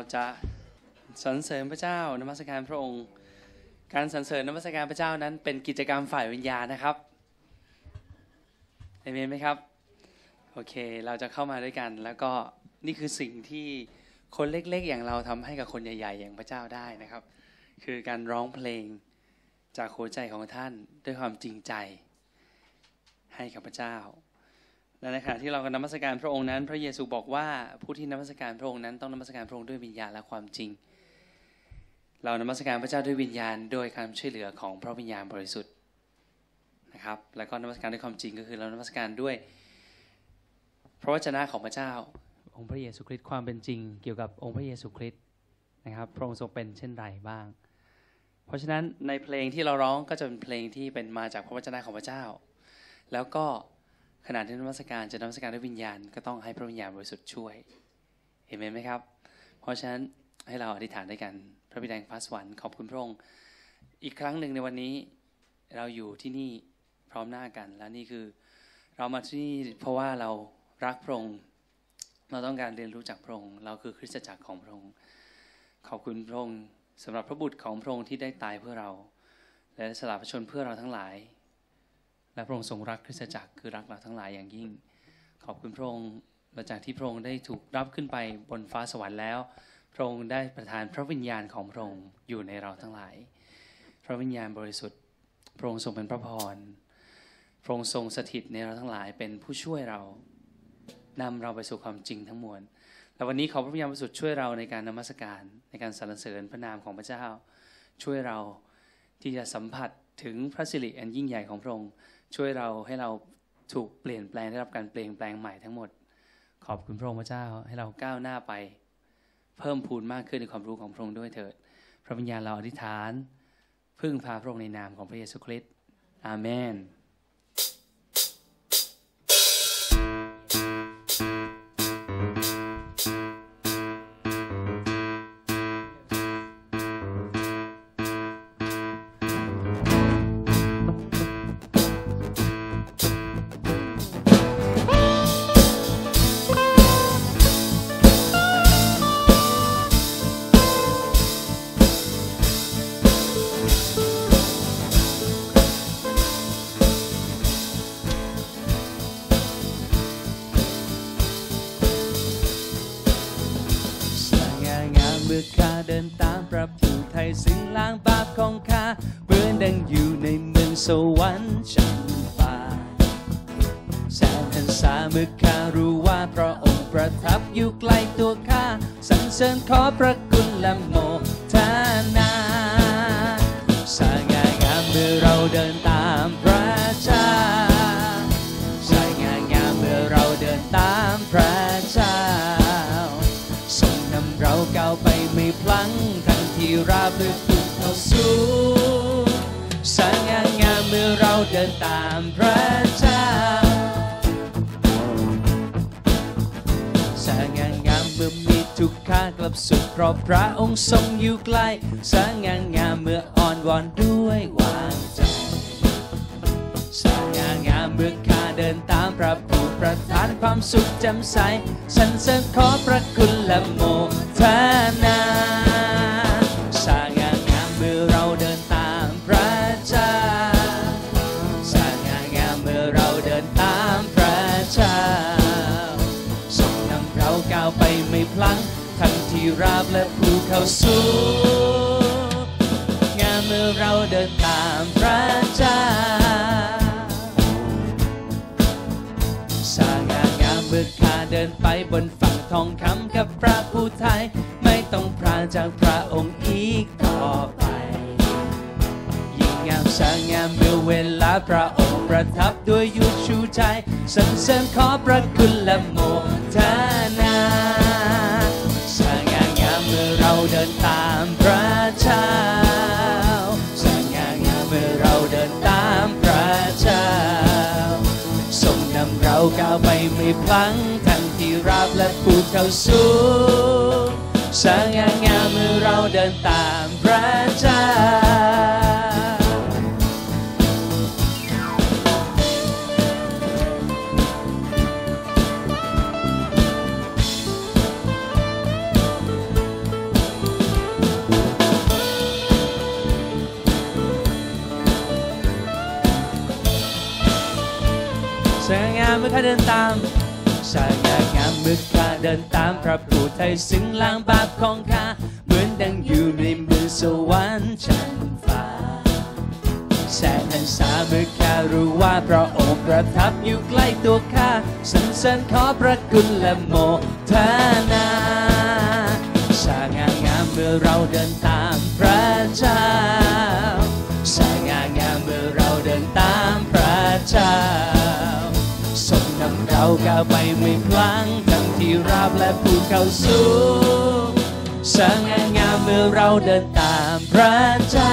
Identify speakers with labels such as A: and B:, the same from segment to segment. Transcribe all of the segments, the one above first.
A: จะสรรเสริญพระเจ้านมัสการพระองค์การสรรเสริญนมัสการพระเจ้านั้นเป็นกิจกรรมฝ่ายวิญญาณนะครับเอเมนไหมครับโอเคเราจะเข้ามาด้วยกันแล้วก็นี่คือสิ่งที่คนเล็กๆอย่างเราทำให้กับคนใหญ่ๆอย่างพระเจ้าได้นะครับคือการร้องเพลงจากหัวใจของท่านด้วยความจริงใจให้กับพระเจ้าและในขณะที่เรากำลังนมัสการพระองค์นั้นพระเยซูบอกว่าผู้ที่นมัสการพระองค์นั้นต้องนมัสการพระองค์ด้วยวิญญาณและความจริงเรานมัสการพระเจ้าด้วยวิญญาณโดยการช่วยเหลือของพระวิญญาณบริสุทธิ์นะครับแล้วก็นมัสการด้วยความจริงก็คือเรานมัสการด้วยพระวจนะของพระเจ้าองค์พระเยซูคริสต์ความเป็นจริงเกี่ยวกับองค์พระเยซูคริสต์นะครับพระองค์ทรงเป็นเช่นไรบ้างเพราะฉะนั้นในเพลงที่เราร้องก็จะเป็นเพลงที่เป็นมาจากพระวจนะของพระเจ้าแล้วก็ขณะที่นมัสการจะนมัสการด้วยวิญญาณก็ต้องให้พระวิญญาณบริสุทธิ์ช่วยเห็นไหมครับเพราะฉะนั้นให้เราอธิษฐานด้วยกันพระบิดาแห่งฟ้าสวรรค์ขอบคุณพระองค์อีกครั้งหนึ่งในวันนี้เราอยู่ที่นี่พร้อมหน้ากันและนี่คือเรามาที่นี่เพราะว่าเรารักพระองค์เราต้องการเรียนรู้จากพระองค์เราคือคริสตจักรของพระองค์ขอบคุณพระองค์สำหรับพระบุตรของพระองค์ที่ได้ตายเพื่อเราและสละพระชนเพื่อเราทั้งหลายและพระองค์ทรงรักคริสตจักรคือรักเราทั้งหลายอย่างยิ่งขอบคุณพระองค์หลังจากที่พระองค์ได้ถูกรับขึ้นไปบนฟ้าสวรรค์แล้วพระองค์ได้ประทานพระวิญญาณของพระองค์อยู่ในเราทั้งหลายพระวิญญาณบริสุทธิ์พระองค์ทรงเป็นพระพรพระองค์ทรงสถิตในเราทั้งหลายเป็นผู้ช่วยเรานำเราไปสู่ความจริงทั้งมวลและวันนี้ขอพระวิญญาณบริสุทธิ์ช่วยเราในการนมัสการในการสรรเสริญพระนามของพระเจ้าช่วยเราที่จะสัมผัสถึงพระสิริอันยิ่งใหญ่ของพระองค์ช่วยเราให้เราถูกเปลี่ยนแปลงได้รับการเปลี่ยนแปลงใหม่ทั้งหมดขอบคุณพระองค์พระเจ้าให้เราก้าวหน้าไปเพิ่มพูนมากขึ้นในความรู้ของพระองค์ด้วยเถิดพระวิญญาณเราอธิษฐานพึ่งพาพระองค์ในนามของพระเยซูคริสต์อาเมนสิ่งล้างบาปของข้าเหมือนดังอยู่ในเมืองสวรรค์ชั้นฟ้าแสนหันษาเมื่อข้ารู้ว่าพระองค์ประทับอยู่ใกล้ตัวข้าสรรเสริญขอพระคุณและโมทนาสง่างามเมื่อเราเดินตามพระเจ้าสง่างามเมื่อเราเดินตามพระเจ้าทรงนำเราก้าวไปไม่พลั้งที่ราบลึกภูเขาสูงสง่างามเมื่อเราเดินตามพระเจ้าสง่างามเมื่อมีทุกข์ข้ากลับสุขเพราะพระองค์ทรงอยู่ใกล้สง่างามเมื่ออ่อนวอนด้วยวางใจสง่างามเมื่อข้าเดินตามพระผู้ประทานความสุขแจ่มใสสรรเสริญขอพระคุณและโมทนาสง่างามเมื่อเราเดินตามพระเจ้าสง่างามเมื่อเราเดินตามพระเจ้าทรงนำเราก้าวไปไม่พลั้งทั้งที่ราบและภูเขาสูงงามเมื่อเราเดินตามพระเจ้าสง่างามเมื่อข้าเดินไปบนฝั่งทองคำกับพระผู้ไทยไม่ต้องพรางจากพระองค์อีกต่อไปยิ่งงามสง่างามเมื่อเวลาพระองค์ประทับด้วยยุชูใจสรรเสริญขอพระคุณและโมทนาสง่างามเมื่อเราเดินตามพระเจ้าสง่างามเมื่อเราเดินตามพระเจ้าทรงนำเราก้าวไปไม่พลั้งทั้งที่ราบและภูเขาสูงสง่างามเมื่อเราเดินตามพระเจ้า
B: ส
A: ข้าเดินตามสง่างามเมื่อข้าเดินตามพระผู้ไถ่ซึ่งล้างบาปของข้าเหมือนดังอยู่ในมือสวรรค์ชั้นฟ้าแสนหันษาเมื่อข้ารู้ว่าพระองค์ประทับอยู่ใกล้ตัวข้าสรรเสริญขอพระคุณและโมทนาสง่างามเมื่อเราเดินตามพระเจ้าสง่างามเมื่อเราเดินตามพระเจ้าทรงนำเราก้าวไปไม่พลั้งทั้งที่ราบและภูเขาสูงสง่างามเมื่อเราเดินตามพระเจ้า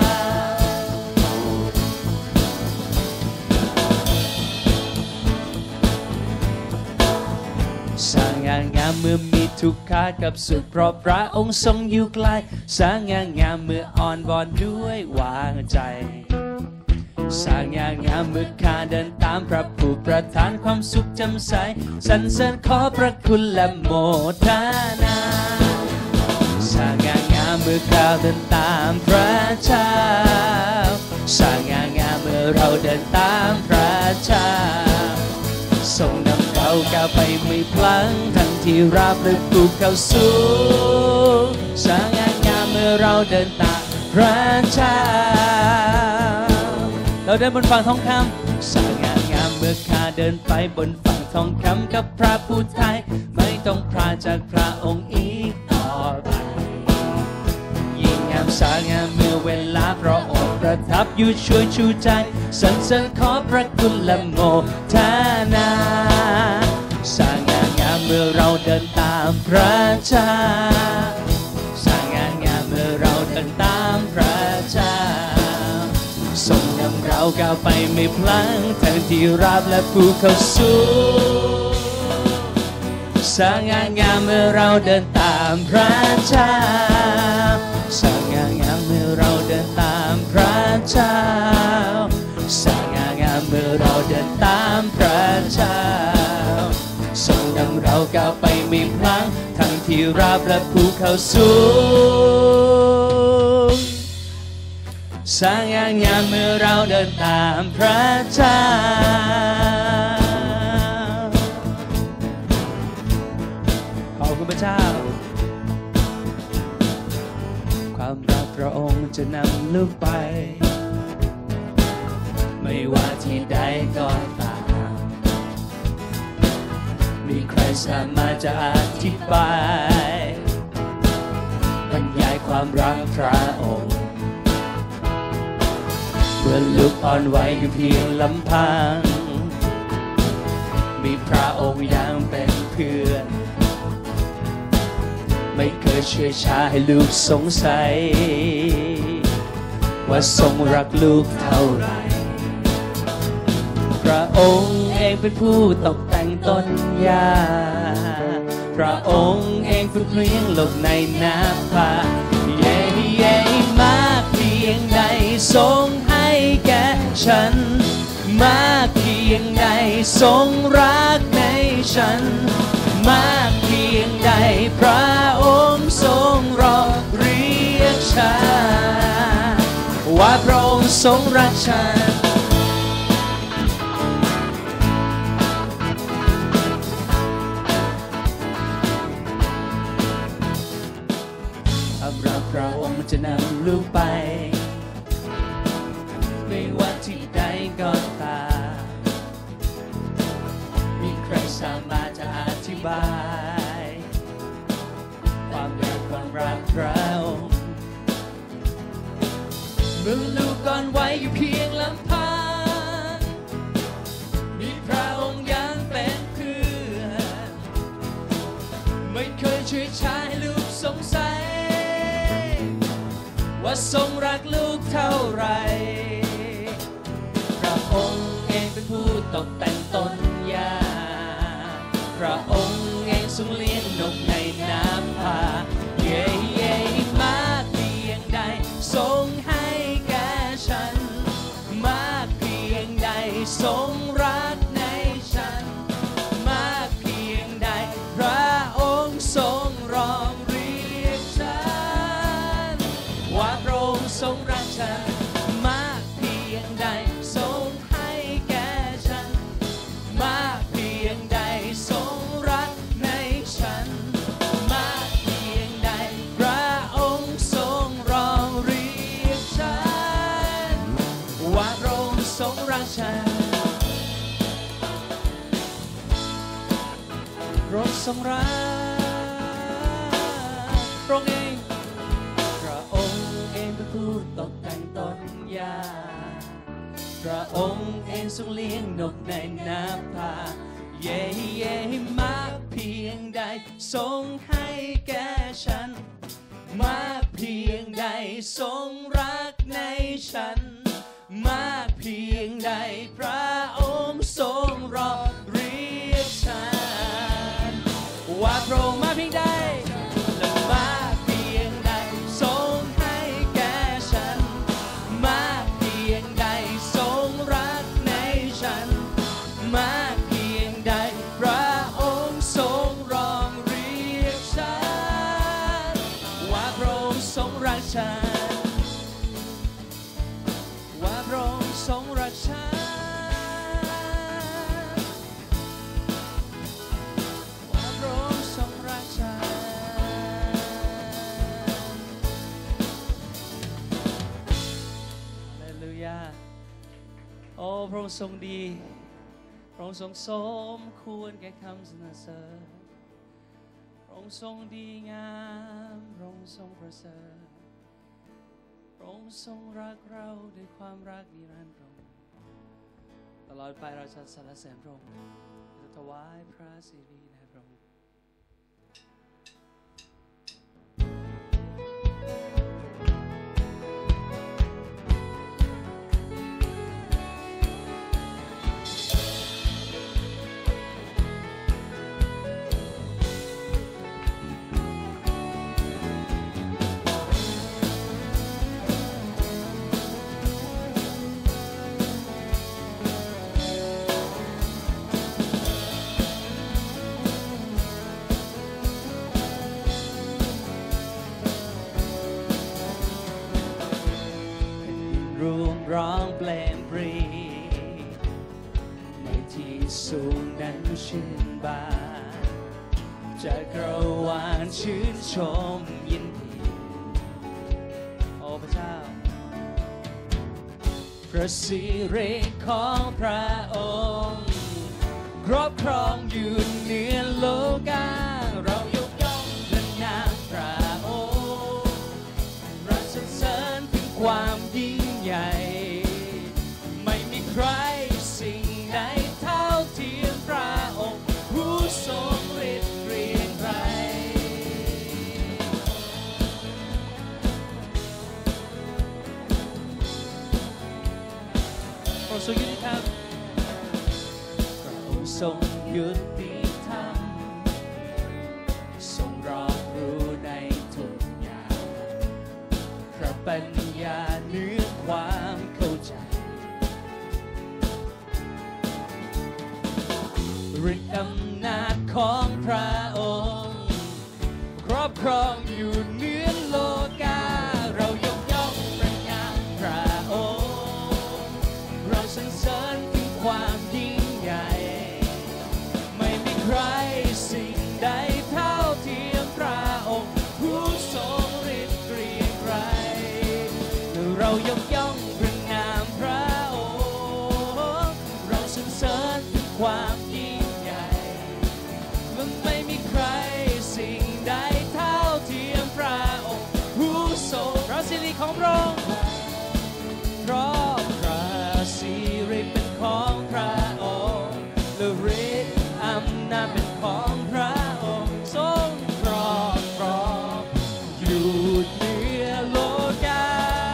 A: สง่างามเมื่อมีทุกข์กับสุขเพราะพระองค์ทรงอยู่ไกลสง่างามเมื่ออ่อนวอนด้วยวางใจสง่างามเมื่อข้าเดินตามพระผู้ประทานความสุขจำใสสรรเสริญขอพระคุณและโมทนาสง่างามเมื่อข้าเดินตามพระเจ้าสง่างามเมื่อเราเดินตามพระเจ้าทรงนำเราก้าวไปไม่พลั้งทั้งที่ราบและภูเขาสูงสง่างามเมื่อเราเดินตามพระเจ้าเราเดินบนฝั่งทองคำสง่างามเมื่อข้าเดินไปบนฝั่งทองคำกับพระผู้ไถ่ไม่ต้องพลาดจากพระองค์อีกต่อไปยิ่งงามสง่าเมื่อเวลาพระองค์ประทับอยู่ช่วยชูใจสรรเสริญขอพระคุณและโมทนาสง่างามเมื่อเราเดินตามพระเจ้าสง่างามเมื่อเราเดินตามพระเจ้าทรงนำเราก้าวไปไม่พลั้งทั้งที่ราบและภูเขาสูงสง่างามเมื่อเราเดินตามพระเจ้าสง่างามเมื่อเราเดินตามพระเจ้าสง่างามเมื่อเราเดินตามพระเจ้าทรงนำเราก้าวไปไม่พลั้งทั้งที่ราบและภูเขาสูงสง่างามเมื่อเราเดินตามพระเจ้าขอบคุณพระเจ้าความรักพระองค์จะนำลูกไปไม่ว่าที่ใดก็ตามมีใครสามารถจะอธิบายบรรยายความรักพระองค์เมื่อลูกอ่อนไหวอยู่เพียงลำพังมีพระองค์ยังเป็นเพื่อนไม่เคยเชื่อชาให้ลูกสงสัยว่าทรงรักลูกเท่าไรพระองค์เองเป็นผู้ตกแต่งต้นหญ้าพระองค์เองฝึกเลี้ยงโลกในน้ำพาเย่เย่มากเพียงใดทรงให้แก่ฉันมากเพียงใดทรงรักในฉันมากเพียงใดพระองค์ทรงรอเรียกฉันว่าพระองค์ทรงรักฉันพระองค์จะนำลูกไปไม่ว่าที่ใดก็ตามมีใครสามารถจะอธิบายความรักพระองค์เมื่อลูกก่อนไว้อยู่เพียงลำพังมีพระองค์ยังเป็นเพื่อนไม่เคยช่วยชาให้ลูกสงสัยว่าทรงรักลูกเท่าไรพระองค์เองเป็นผู้ตกแต่งต้นหญ้าพระองค์เองทรงเลี้ยงนกในน้ำพาเย่เย่มากเพียงใดทรงให้แก่ฉันมากเพียงใดทรงรักในฉันมากเพียงใดพระองค์ทรงร้องเรียกฉันว่าพระองค์ทรงรักฉันมากเพียงใดทรงให้แก่ฉันมากเพีทรงรักพระองค์เองพระองค์เองเป็นผู้ตกแต่งต้นหญ้าพระองค์เองทรงเลี้ยงนกในน้ำพาเย่เย่มากเพียงใดทรงให้แก่ฉันมากเพียงใดทรงรักในฉันมากเพียงใดพระองค์ทรงรอเรียกฉันว่าพระองค์มากเพียงใดและมากเพียงใดทรงให้แก่ฉันมากเพียงใดทรงรักในฉันมากเพียงใดพระองค์ทรงรองเรียกฉันว่าพระองค์ทรงรักฉันว่าพระองค์ทรงรักฉันว่าพระองค์ทรงรักฉันฮาเลลูยาโอ้พระองค์ทรงดีพระองค์ทรงสมควรแก่คำสรรเสริญพระองค์ทรงดีงามพระองค์ทรงประเสริฐพระองค์ทรงรักเราด้วยความรักนิรันดร์พระองค์ตลอดไปเราจะสรรเสริญพระองค์จะถวายพระสิริแด่พระองค์ร้องเปล่งปรีในที่สูงนั้นชื่นบานจักรวาลชื่นชมยินดีโอ้พระเจ้าพระสิริของพระองค์ครอบครองอยู่เหนือโลกาเรายกย่องพระนามพระองค์เราสรรเสริญถึงความยิ่งใหญ่ไม่มีใครสิ่งใดเท่าเทียมพระองค์ผู้ทรงฤทธิ์เกรียงไกรพระทรงยุติธรรมพระองค์ทรงยุติธรรมทรงรอบรู้ในทุกอย่างพระปัญญาเหนือความเข้าใจฤทธิ์อำนาจของพระองค์ครอบครองอยู่เหนือโลกาเรายกย่องพระนามพระองค์เราสรรเสริญถึงความยิ่งใหญ่ไม่มีใครสิ่งใดเท่าเทียมพระองค์ผู้ทรงฤทธิ์เกรียงไกรเรายกย่องพระนามพระองค์เราสรรเสริญถึงความยิ่งใหญ่และไม่มีใครสิ่งใดเท่าเทียมพระองค์ผู้ทรงพระสิริของพระองค์เพราะพระสิริเป็นของพระองค์และฤทธิ์อำนาจเป็นของพระองค์ทรงครอบครองอยู่เหนือโลกา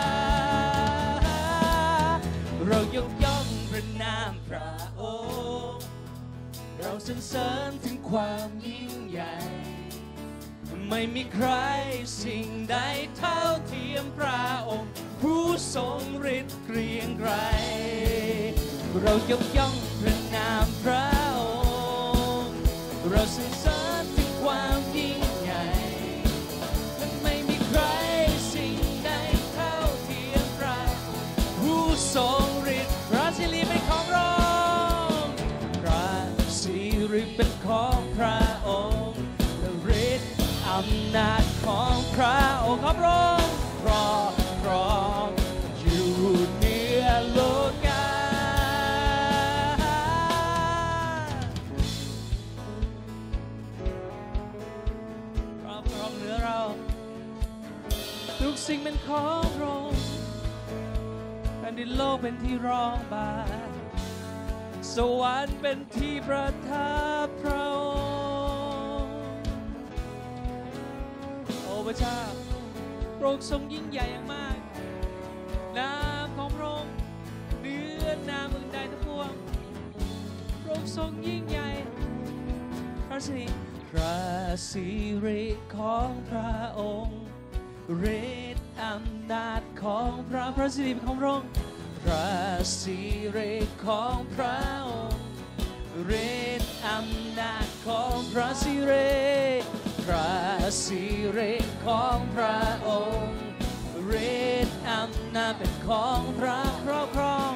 A: เรายกย่องพระนามพระองค์เราสรรเสริญถึงความยิ่งใหญ่ไม่มีใครสิ่งใดเท่าเทียมพระองค์ผู้ทรงฤทธิ์เกรียงไกรเรายกย่องพระนามพระองค์เราสรรเสริญถึงความยิ่งใหญ่และไม่มีใครสิ่งใดเท่าเทียมพระผู้ทรงฤทธิ์พระสิริเป็นของพระองค์พระสิริเป็นของพระองค์และฤทธิ์อำนาจของพระองค์ครับพระองค์ครอบครองอยู่เหนือโลกาทุกสิ่งเป็นของพระองค์แผ่นดินโลกเป็นที่ร้องบานสวรรค์เป็นที่ประทับพระองค์โอ้พระเจ้าพระองค์ทรงยิ่งใหญ่อย่างมากนามของพระองค์เหนือนามอื่นใดทั้งปวงพระองค์ทรงยิ่งใหญ่พระสิริของพระองค์ฤทธิ์อำนาจของพระสิริของพระองค์พระสิริของพระองค์ฤทธิ์อำนาจของพระสิริของพระองค์ฤทธิ์อำนาจเป็นของพระครอบครอง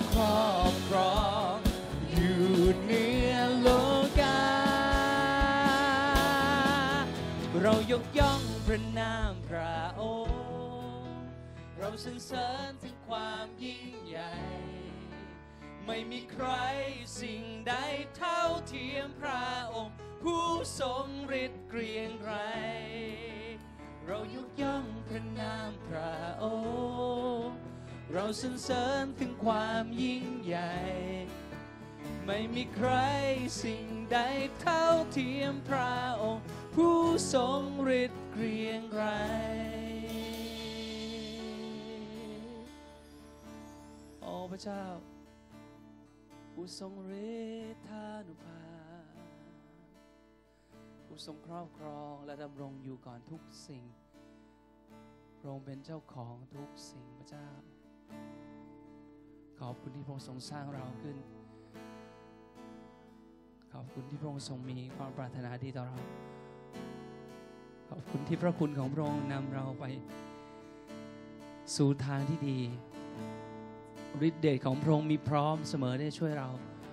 A: อยู่เหนือโลกาเรายกย่องพระนามพระองค์เราสรรเสริญถึงความยิ่งใหญ่ไม่มีใครสิ่งใดเท่าเทียมพระองค์ผู้ทรงฤทธิ์เกรียงไกรเรายกย่องพระนามพระองค์เราสรรเสริญถึงความยิ่งใหญ่ไม่มีใครสิ่งใดเท่าเทียมพระองค์ผู้ทรงฤทธิ์เกรียงไกรโอ้พระเจ้าผู้ทรงฤทธานุภาพผู้ทรงครอบครองและดำรงอยู่ก่อนทุกสิ่งพระองค์เป็นเจ้าของทุกสิ่งพระเจ้าขอบคุณที่พระองค์ทรงสร้างเราขึ้นขอบคุณที่พระองค์ทรงมีความปรารถนาดีต่อเราขอบคุณที่พระคุณของพระองค์นำเราไปสู่ทางที่ดีฤทธิ์เดชของพระองค์มีพร้อมเสมอได้ช่วยเรา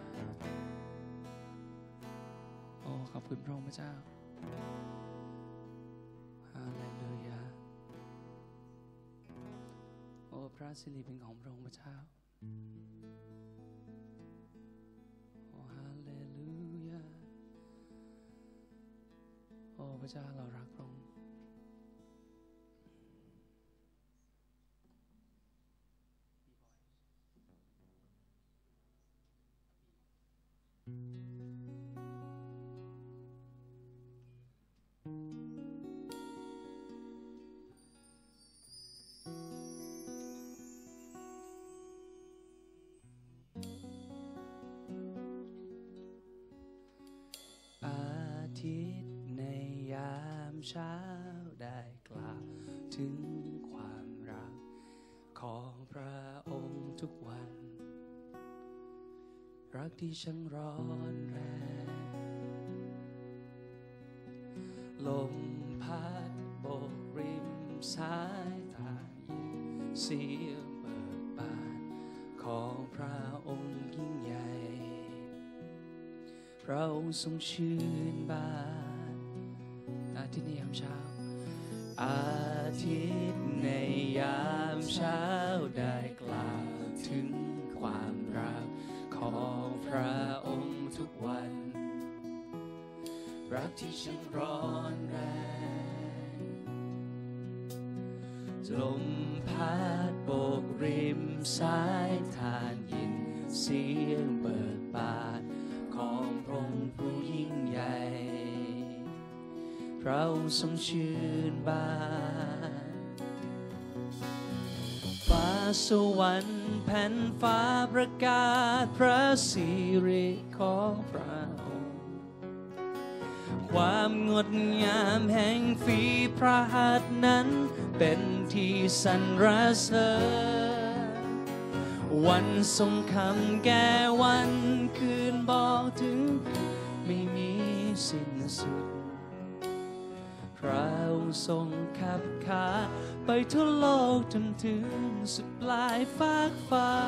A: โอ้ขอบคุณพระองค์พระเจ้าฮาเลลูยาโอ้พระสิริเป็นของพระองค์พระเจ้าโอ้ฮาเลลูยาโอ้พระเจ้าเรารักพระองค์เช้าได้กล่าวถึงความรักของพระองค์ทุกวันรักที่ช่างร้อนแรงลมพัดโบกริมสายทางเสียงเบิกบานของพระองค์ยิ่งใหญ่พระองค์ทรงชื่นบานที่ในยามเช้าอาทิตย์ในยามเช้าได้กล่าวถึงความรักของพระองค์ทุกวันรักที่ช่างร้อนแรงลมพัดโบกริมสายทานยินเสียงเบิกบานของพระองค์ผู้ยิ่งใหญ่เราทรงชื่นบานฟ้าสวรรค์แผ่นฟ้าประกาศพระสิริของพระองค์ความงดงามแห่งฝีพระหัตถ์นั้นเป็นที่สรรเสริญวันทรงคำแก่วันคืนบอกถึงไม่มีสิ้นสุดพระองค์ทรงขับขาไปทั่วโลกจนถึงสุดปลายฟากฟ้า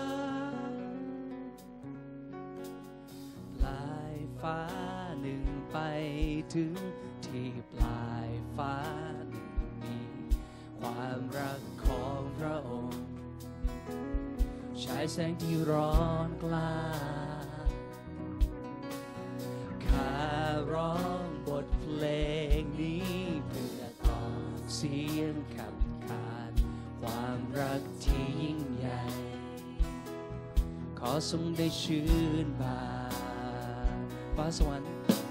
A: ปลายฟ้าหนึ่งไปถึงที่ปลายฟ้าหนึ่งมีความรักของพระองค์ฉายแสงที่ร้อนกล้าข้าร้องบทเพลงนี้เพื่อต่อเสียงขับขทรงได้ชื่นบานฟ้าสวรรค์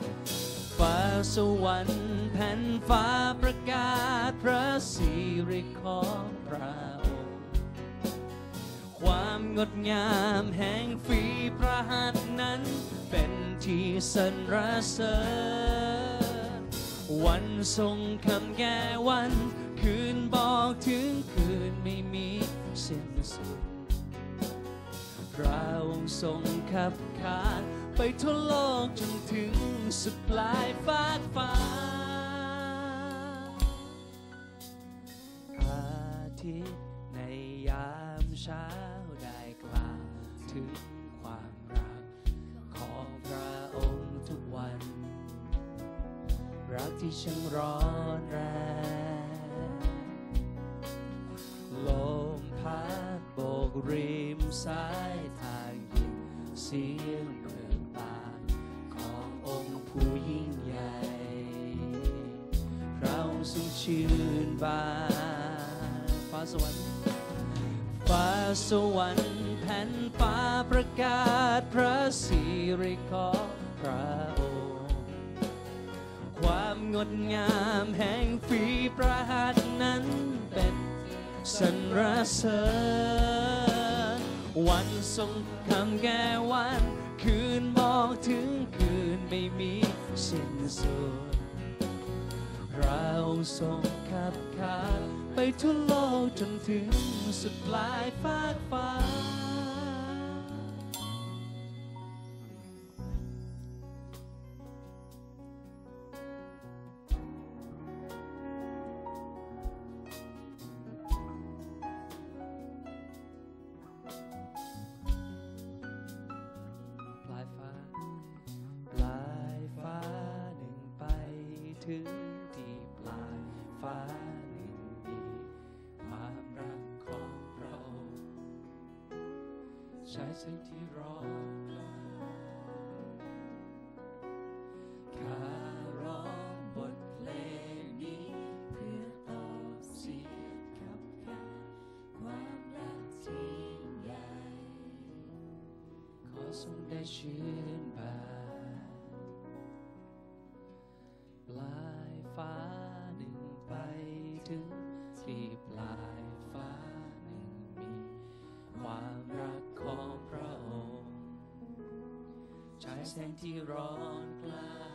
A: แผ่นฟ้าประกาศพระสิริของพระองค์ความงดงามแห่งฝีพระหัตถ์นั้นเป็นที่สรรเสริญวันทรงคำแก่วันคืนบอกถึงคืนไม่มีสิ้นสุดพระองค์ทรงขับขานไปทั่วโลกจนถึงสุดปลายฟากฟ้าอาทิตย์ในยามเช้าได้กล่าวถึงความรักของพระองค์ทุกวันรักที่ช่างร้อนแรงลมพัดโบกริมสายทางยินเสียงเมืองตาขององค์ผู้ยิ่งใหญ่พระองค์ทรงชื่นบานฟ้าสวรรค์แผ่นฟ้าประกาศพระสิริของพระองค์ความงดงามแห่งฝีพระหัตถ์นั้นเป็นสรรเสริญวันทรงคำแก่วันคืนบอกถึงคืนไม่มีสิ้นสุดพระองค์ทรงขับขานไปทั่วโลกจนถึงสุดปลายฟากฟ้าถึงที่ปลายฟ้าหนึ่งมีความรักของพระองค์ใช้สิ่งที่รอข้าร้องบทเพลงนี้เพื่อตอบเสียงกับการความรักที่ใหญ่ขอทรงได้ชื่นบานปลายฟ้าหนึ่งไปถึงที่ปลายฟ้าหนึ่งมีความรักของพระองค์ฉายแสงที่ร้อนกล้า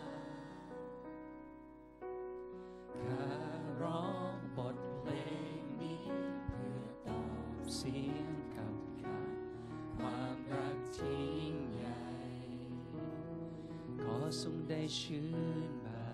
A: ข้าร้องบทเพลงนี้เพื่อตอบเสียงกับความรักที่ยิ่งใหญ่ขอทรงได้ชื่นบาน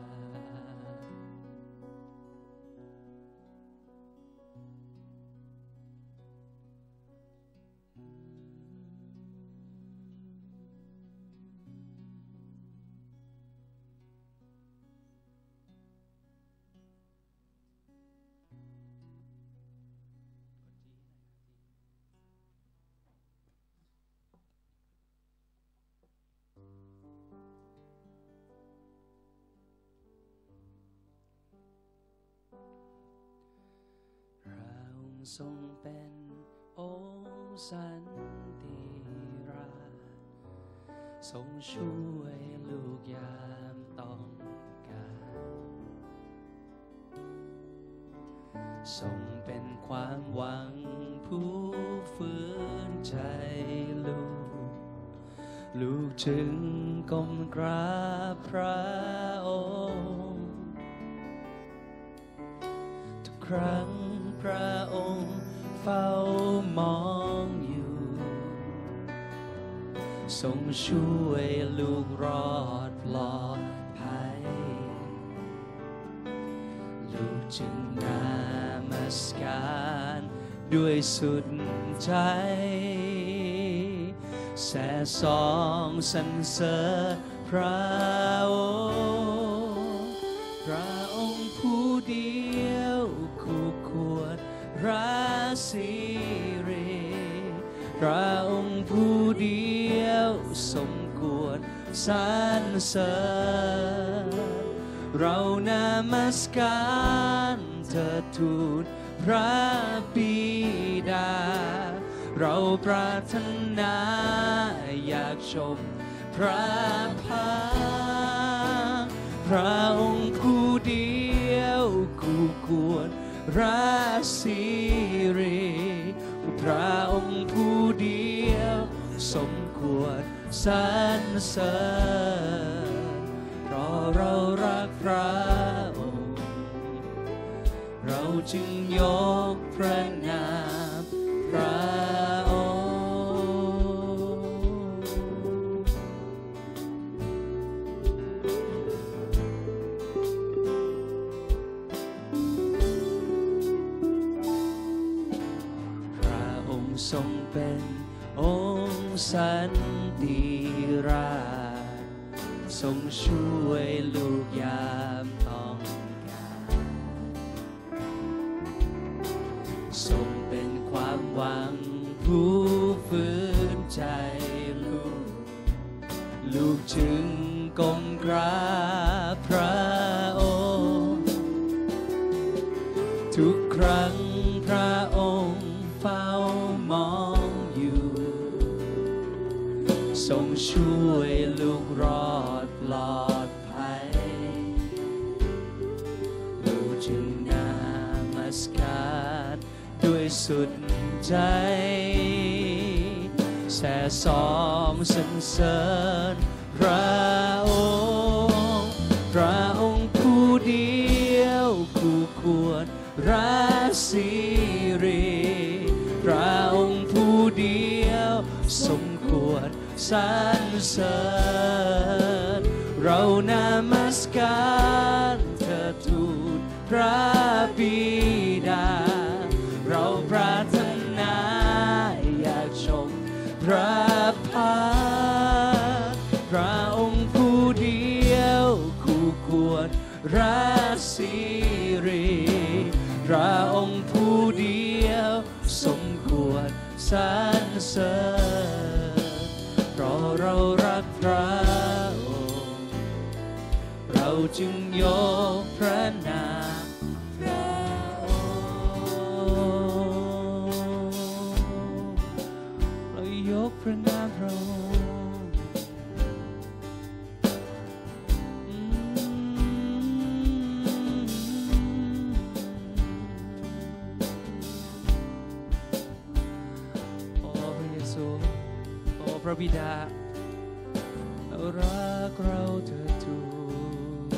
A: ทรงเป็นองค์สันติราชทรงช่วยลูกยามต้องการทรงเป็นความหวังผู้ฟื้นใจลูกจึงก้มกราบพระองค์ทุกครั้งพระองค์เฝ้ามองอยู่ทรงช่วยลูกรอดปลอดภัยลูกจึงนมัสการด้วยสุดใจแส่สองสรรเสริญพระองค์พระองค์ผู้เดียวคู่ควรพระสิริพระองค์ผู้เดียวสมควรสรรเสริญเรานมัสการเถิดทูลพระบิดา
B: เราปรารถนาอยากชมพระพักตร์พระองค์ผู้เดียวคู่ควรราศีรีพระองค์ผู้เดียวสมควรสรรเสริญเพราะเรารักพระองค์เราจึงยกพระนามพระทรงเป็นองค์สันติราชทรงช่วยลูกยามต้องการทรงเป็นความหวังผู้ฟื้นใจลูกจึงก้มกราบพระองค์ทุกครั้งพระองค์เฝ้ามองอยู่ทรงช่วยลูกรอดปลอดภัยลูกจึงนมัสการด้วยสุดใจแส่สองสรรเสริญพระองค์พระองค์ผู้เดียวคู่ควรราศีรีพระองค์ผู้เดียวสมควรสรรเสริญเรานมัสการเธอทูลพระบิดาเราปรารถนาอยากชมพระพักตร์พระองค์ผู้เดียวคู่ควรราศีรีพระองค์ผู้เดียวสมควรสรรเสริญเพราะเรารักพระองค์เราจึงยกพระนามพระองค์เรายกพระนามพระองค์พระบิดาเรารักเราเถิดทูล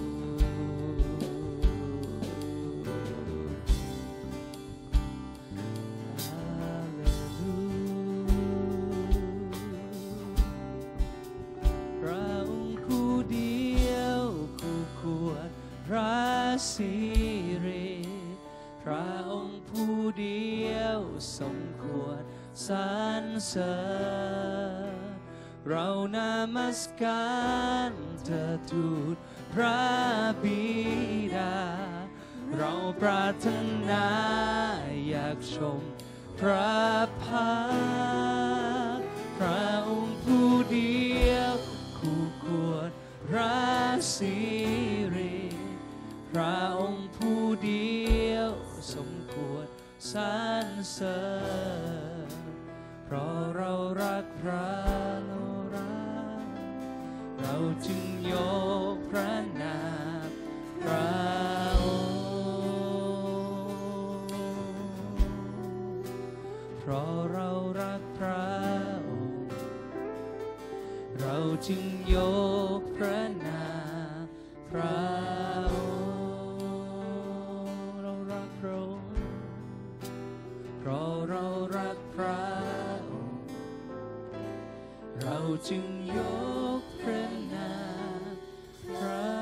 B: ฮาเลลูพระองค์ผู้เดียวคู่ควรราศีรีพระองค์ผู้เดียวสมควรสรรเสริญเรานมัสการเธอทูลพระบิดาเราปรารถนาอยากชมพระพักตร์พระองค์ผู้เดียวคู่ควรราศีรีพระองค์ผู้เดียวสมควรสรรเสริญเพราะเรารักพระเราจึงยกพระนามพระองค์เพราะเรารักพระองค์เราจึงยกพระนามพระองค์เรารักพระองค์เพราะเรารักพระองค์เราจึงยกพระนามพระ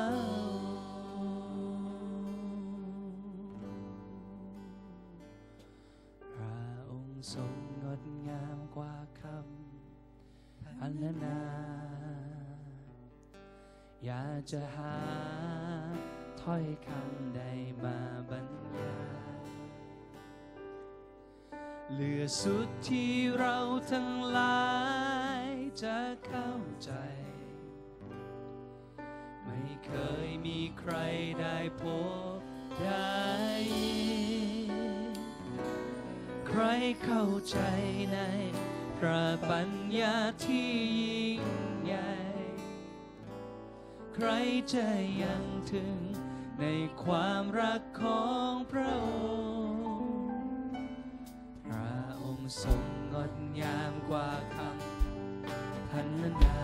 B: พระองค์ทรงงดงามกว่าคำพรรณนาอยากจะหาถ้อยคำใดมาบรรยายเหลือสุดที่เราทั้งหลายจะเข้าใจไม่เคยมีใครได้พบได้ใครรเข้าใจในพระปัญญาที่ยิ่งใหญ่ใครจะยังถึงในความรักของพระองค์พระองค์ทรงงดงามกว่าคำพรรณนา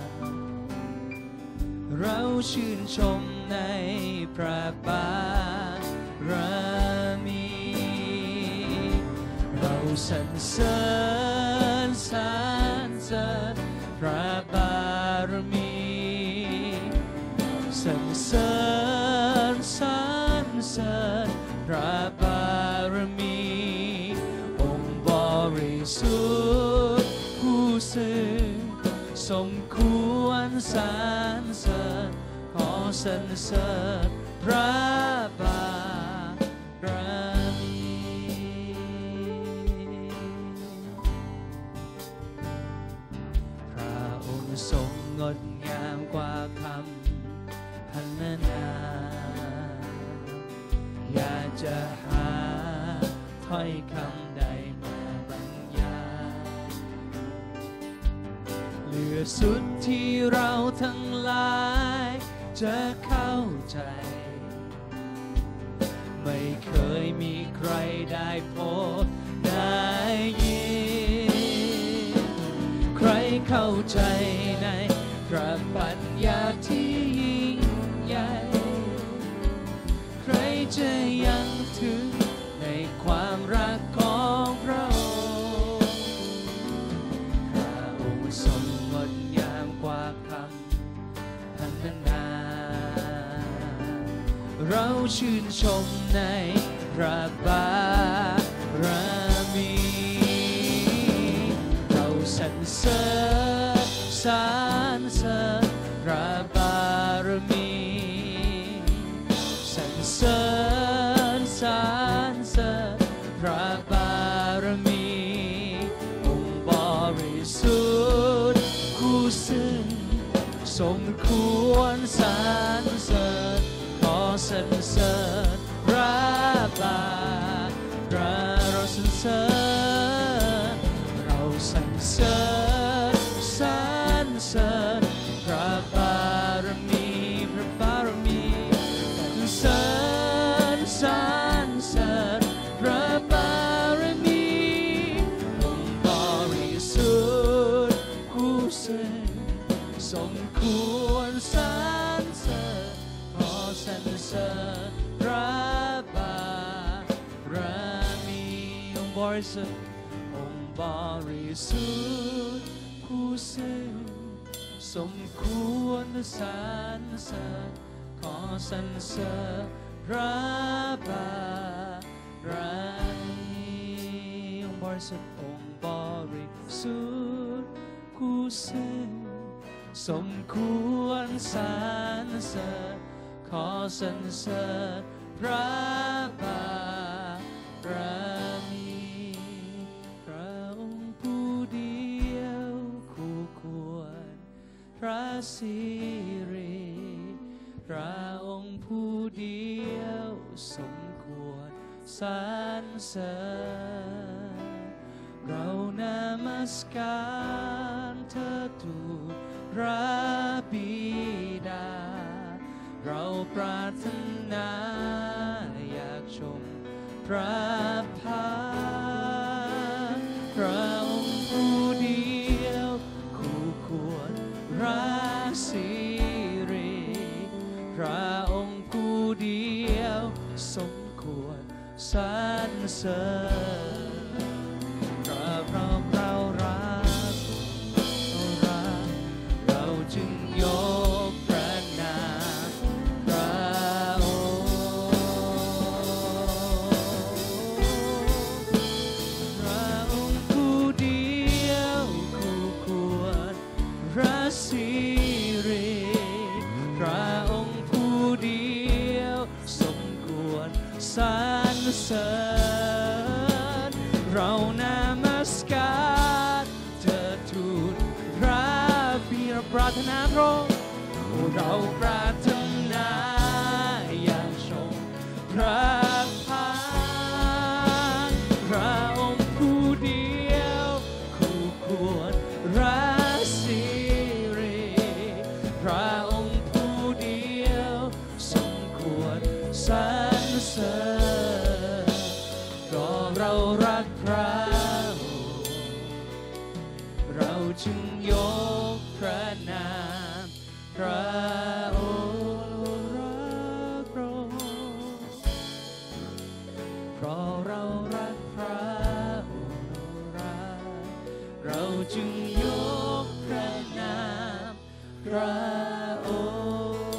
B: เราชื่นชมในพระบารมีเราสรรเสริญสรรเสริญพระบารมีสรรเสริญสรรเสริญพระบารมีองค์บริสุทธิ์ผู้ซึ่งสมควรสรรเสริญขอสรรเสริญพระบารมีพระองค์ทรงงดงามกว่าคำพรรณนาอยากจะหาถ้อยคำใดมาบรรยายเหลือสุดที่เราทั้งหลายจะเข้าใจไม่เคยมีใครได้พบได้ยินใครเข้าใจในพระปัญญาที่ยิ่งใหญ่ใครจะยังถึงในความรักของพระองค์พระองค์ทรงงดงามกว่าคำพรรณนาเราชื่นชมในพระบารมีเราสรรเสริญสรรเสริญพระบารมีสรรเสริญสรรเสริญพระบารมีองค์บริสุทธิ์ผู้ซึ่งสมควรสรรเสริญขอสรรเสริญพระบารเราสรรเสริญเราสรรเสริญสรรเสริญพระบารมีพระบารมีสรรเสริญสรรเสริญพระบารมีองค์บริสุทธิ์ผู้ซึ่งสมควรสรรเสริญขอสรรเสริญพระบารมีองค์บริสุทธิ์องค์บริสุทธิ์ผู้ซึ่งสมควรสรรเสริญขอสรรเสริญพระบารมีองค์บริสุทธิ์องค์บริสุทธิ์ผู้ซึ่งสมควรสรรเสริญขอสรรเสริญพระบารมีพระองค์ผู้เดียวคู่ควรพระสิริพระองค์ผู้เดียวสมควรสรรเสริญเรานมัสการเธอทูลพระบิดาเราปรารถนาอยากชมพระพักตร์พระองค์ผู้เดียวคู่ควรพระสิริพระองค์ผู้เดียวสมควรสรรเสริญเรารักเราจึงยกพระนามพระองค์พระองค์ผู้เดียวคู่ควรพระสิริพระองค์ผู้เดียวสมควรสรรเสริญเรานมัสการเธอทูลพระบิดาปรารถนาพระองค์เราปรารถนาอยากชมพระพักตร์พระองค์สรรเสริญเพราะเรารักพระองค์เราจึงยกพระนามพระองค์รักเราเพราะเรารักพระองค์เราจึงยกพระนามพระองค์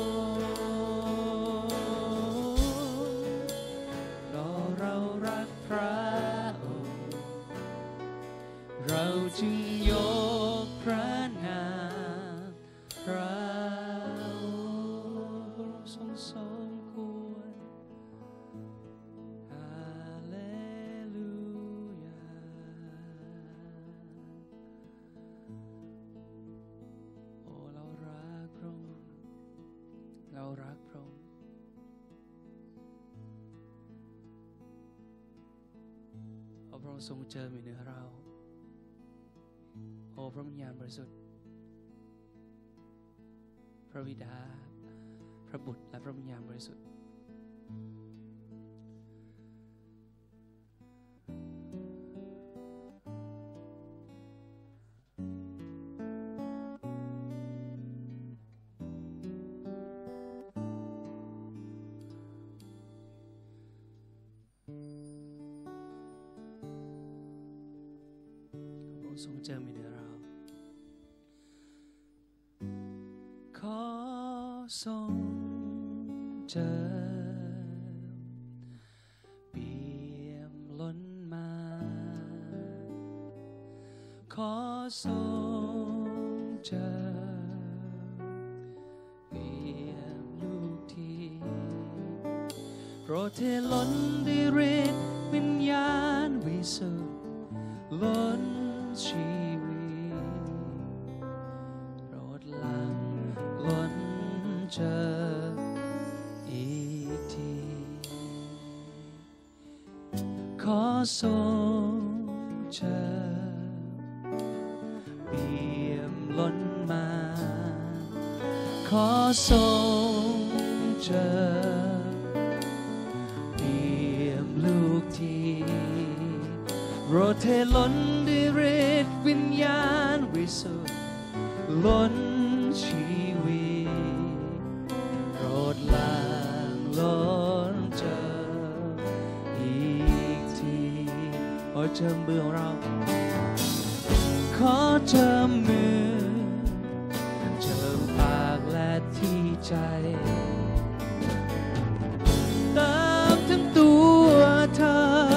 B: เรารักพระองค์เราจึงยกพระนามพระองค์ทรงสมควรฮาเลลูยาโอ้เรารักพระองค์เรารักพระองค์พระองค์ทรงเจิมอยู่เหนือเราโอ้พระวิญญาณบริสุทธิ์พระบิดาพระบุตรและพระวิญญาณบริสุทธิ์ทรงเจิมอยู่เหนือเราขอทรงเจิมเปี่ยมล้นมาขอทรงเจิมเปี่ยมลูกทีโปรดเทล้นด้วยฤทธิ์วิญญาณวิสุทธิ์ล้นชีวิตโปรดหลั่งล้นเจออีกทีขอทรงเจิมเปี่ยมล้นมาขอทรงเจิมเปี่ยมลูกทีโปรดเทล้นด้วยฤทธิ์วิญญาณวิสุทธิ์ล้นชีวิตโปรดหลั่งล้นเจิมอีกทีขอเจิมมือของเราขอเจิมมือเจิมปากและที่ใจเติมทั้งตัวเธอ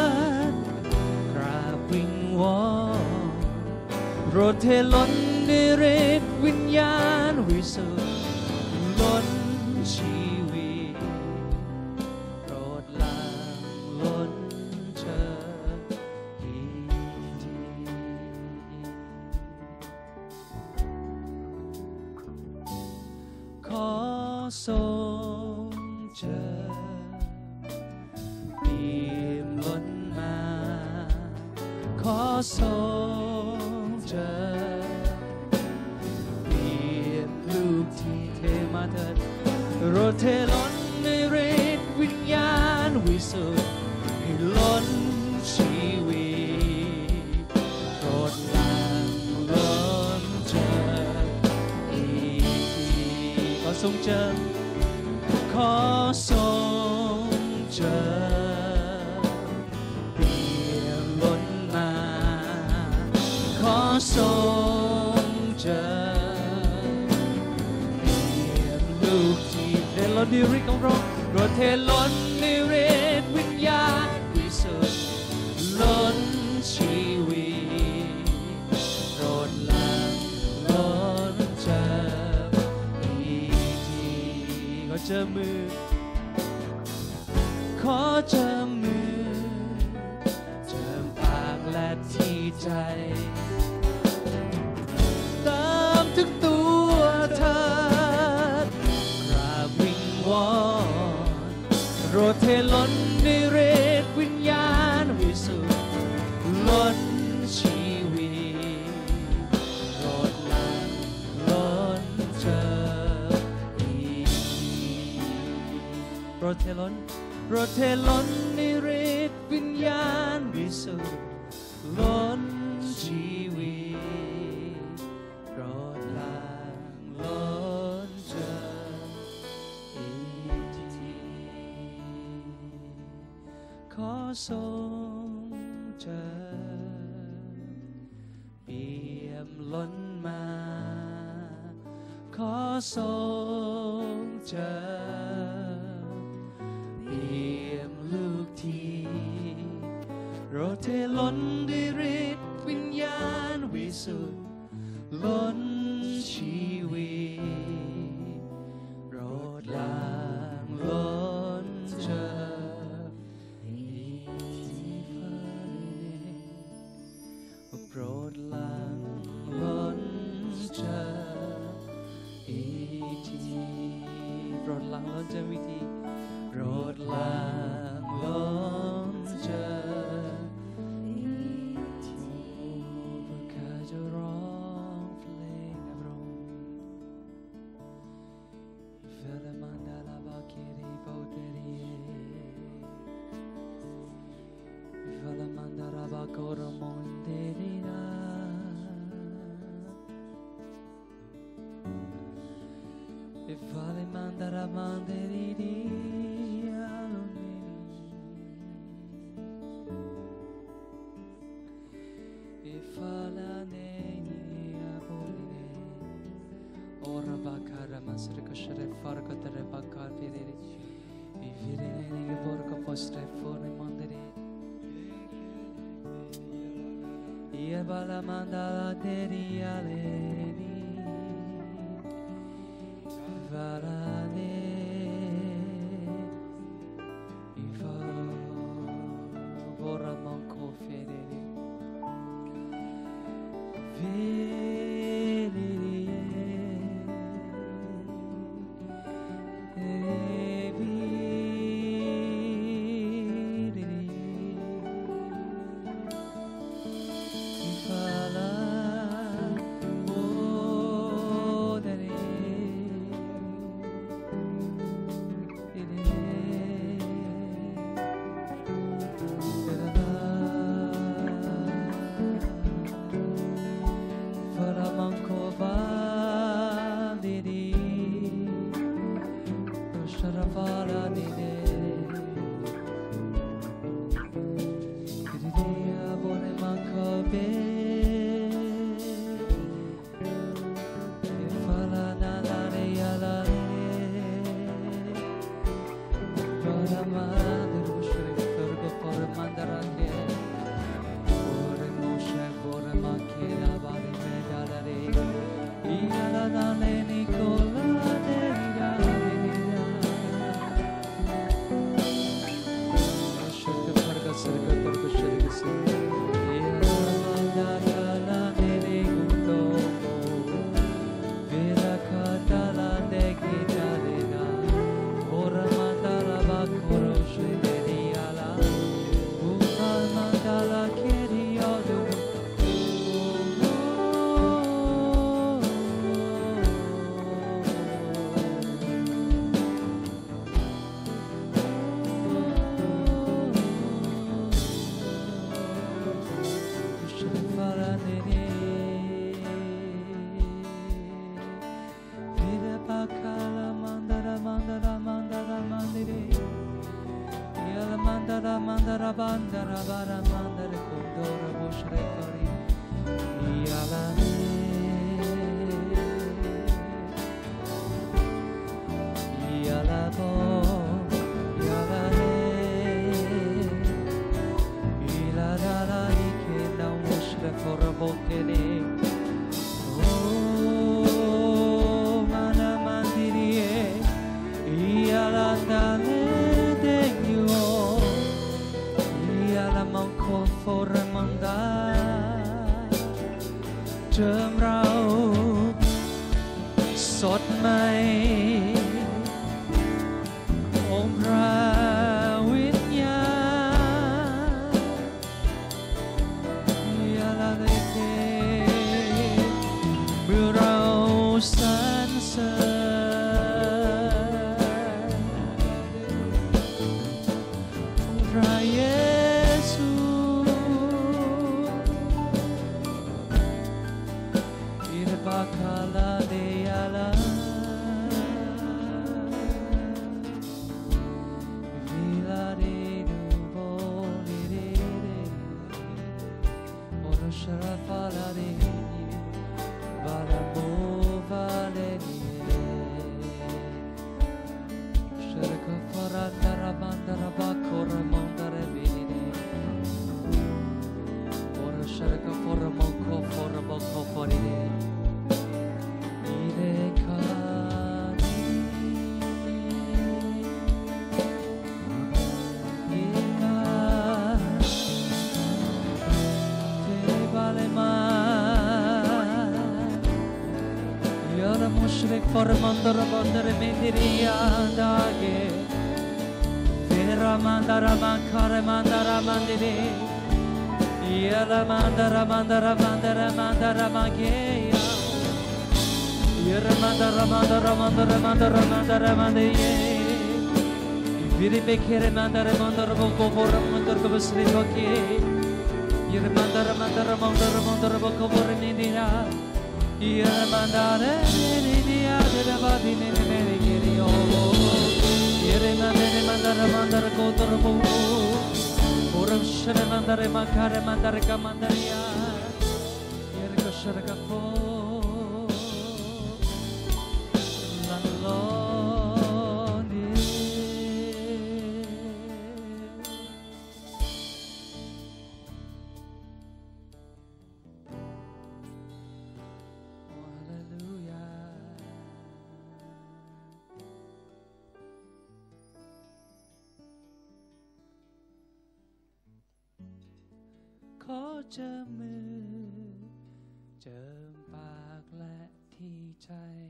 B: โปรดเทล้นด้วยฤทธิ์วิญญาณวิสุทธิ์ล้นชีวิตโปรดหลั่งล้นเธออีกทีขอทรงเจิมเปี่ยมล้นมาขอทรงเจอเปี่ยมลูกที่เทมาเถิดโปรดเทล้นในฤทธิ์วิญญาณวิสุทธิ์ให้ล้นชีวิตโปรดหลั่งล้นเจออีกทีขอทรงเจอขอทรงเจอเปี่ยมล้นมาขอทรงเจอเปี่ยมลูกที่เทล้นด้วยฤทธิ์ของพระองค์โปรดเทล้นด้วยฤทธิ์วิญญาณวิสุทธิ์ล้นชีวิตโปรดหลั่งล้นเจออีกทีขอเจอมือขอเจอมือเจิมปากและที่ใจเติมถึงตัวเธอกราบวิงวอนโปรดเทล้นด้วยฤทธิ์วิญญาณวิสุทธิ์ล้นชีวิตโปรดหลั่งล้นเจออีกโปรดถเทล้นรถเทล้นในฤทธิ์วิญญาณวิสุทธิ์ล้นชีวิตโปรดหลั่งล้นเจออีกทีขอทรงเจอเปี่ยมล้นมาขอทรงเจอเปี่ยมลูกทีโปรดเทล้นด้วยฤทธิ์วิญญาณวิสุทธิ์ล้นชีวิตโปรดหลั่งล้นเจออีกทีโปรดหลั่งล้นเจออีกทีโปรดหลั่งล้นเจอวิธีโปรดหลั่งล้นเจออีกทีเพื่อข้าจะร้องเพลงนบรงเฟลมันดาลาบาเกริโปเตรีเฟลมันดาลาบาโกรมอนเดรีนาVale mandara manderidi alone Fala neni abolire Ora bakara masre kashre farka tere bakar pirere Vivire neni borka postre fore mandere Ia bala mandala deri aleni Varane Iva Vora manco fedele Mandara bandara bara mandare condora boshre fari yalane yalabo yalane iladara ike na boshre fora bokene oh mana mandirie yalandane for mandar เจอ mandara bakora mandare bene ora sharaka fora moko fora moko foride ire kani ina te vale ma yara mushrik fora mandara bandare mendiria dage Mandara mankara mandara mandire Yala mandara mandara mandara mandara mageya Yara mandara mandara mandara mandara mandara mandire Viri bekere mandara mandara boko bora mandara kabasri wake Yara mandara mandara mandara mandara boko bora nidira Yara mandara nidira dada badi nidira giri oh Yere mandara mandara kotor bo Oram shara mandara makare mandara kamandaria Yere ko shara ka ko Laloniขอเจอมือเจิมปากและที่ใจ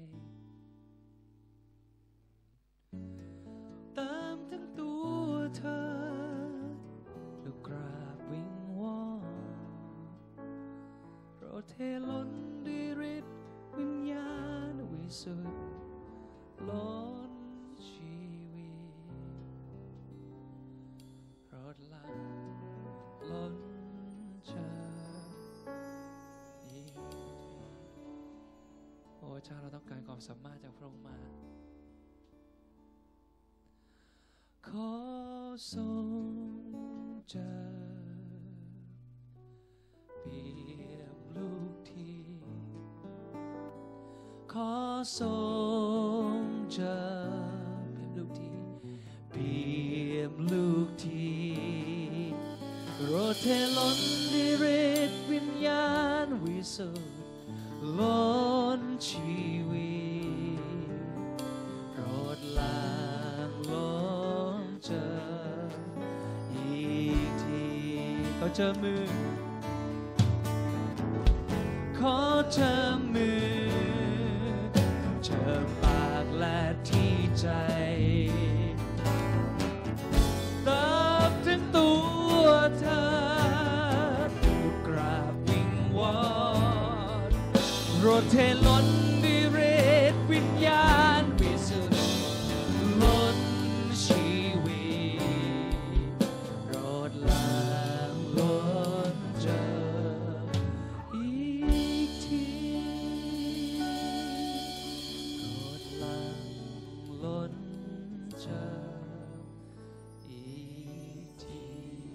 B: เติมทั้งตัวเธอลูกกราบวิงวอนโปรดเทล้นด้วยฤทธิ์วิญญาณวิสุทธิ์ล้นชีวิตโปรดหลั่งล้นโอ้เจ้าเราต้องการความสามารถจากพระองค์มาขอทรงเจอเปรียบลูกที่ขอทรงเจอเปรียบลูกที่เปรียบลูกที่โปรดเทล้นด้วยฤทธิ์วิญญาณวิสุทธิ์ล้นชีวิตโปรดหลั่งล้นเจออีกทีขอเจอมือขอเจอมือเจอปากและที่ใจเติมถึงตัวเธอกราบวิงวอนโปรดเทล้นด้วยฤทธิ์วิญญาณวิสุทธิ์ล้นชีวิตโปรดหลั่งล้นเจออีกทีโปรดหลั่งล้นเจออีกที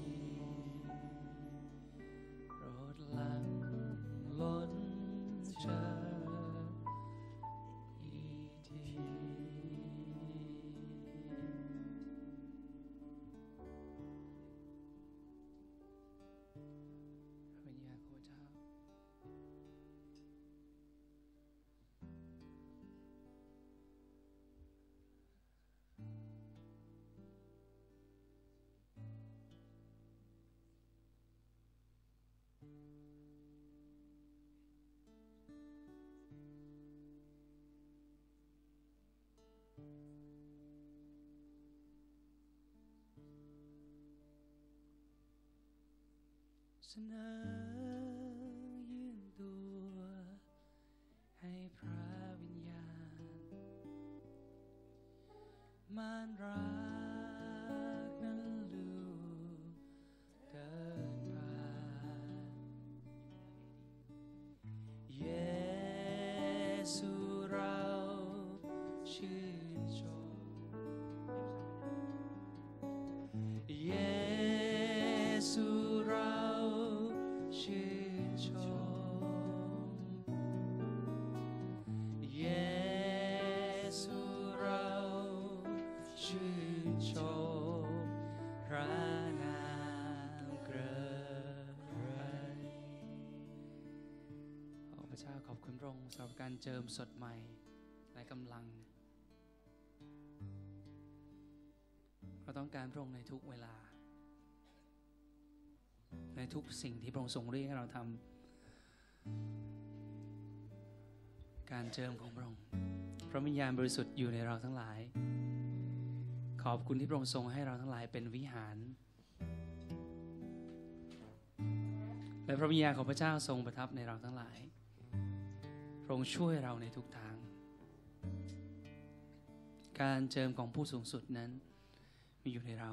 B: โปรดหลั่งล้นเจออีกทีพระวิญญาณของพระเจ้าเสนอยื่นตัวให้พระวิญญาณมารรักนั้นลูกเดินผ่านเยซูเราชื่นชมเยซูเราชื่
A: ระเจ้าขอบคุณพระองค์สำหรับการเจิมสดใหม่และกำลังเราต้องการพระองค์ในทุกเวลาในทุกสิ่งที่พระองค์ทรงเรียกให้เราทำการเจิมของพระองค์พระวิญญาณบริสุทธิ์อยู่ในเราทั้งหลายขอบคุณที่พระองค์ทรงให้เราทั้งหลายเป็นวิหารและพระวิญญาณของพระเจ้าทรงประทับในเราทั้งหลายพระองค์ช่วยเราในทุกทางการเจิมของผู้สูงสุดนั้นมีอยู่ในเรา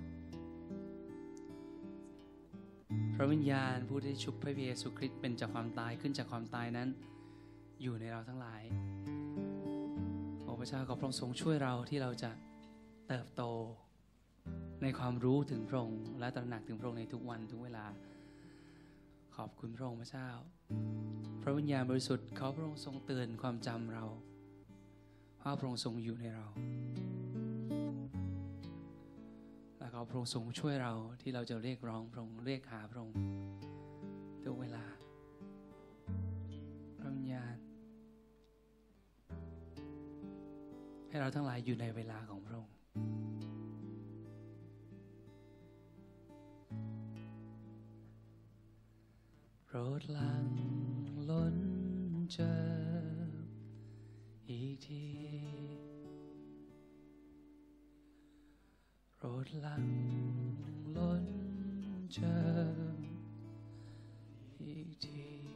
A: พระวิญญาณผู้ที่ชุบพระเยซูคริสต์เป็นจากความตายขึ้นจากความตายนั้นอยู่ในเราทั้งหลายโอ้พระเจ้าขอพระองค์ทรงช่วยเราที่เราจะเติบโตในความรู้ถึงพระองค์และตระหนักถึงพระองค์ในทุกวันทุกเวลาขอบคุณพระองค์พระเจ้าพระวิญญาณบริสุทธิ์ขอพระองค์ทรงเตือนความจำเราว่าพระองค์ทรงอยู่ในเราและขอพระองค์ทรงช่วยเราที่เราจะเรียกร้องพระองค์เรียกหาพระองค์ทุกเวลาพระวิญญาณให้เราทั้งหลายอยู่ในเวลาของพระองค์โปรดหลั่งล้นเจิมอีกทีโปรดหลั่งล้นเจิมอีกที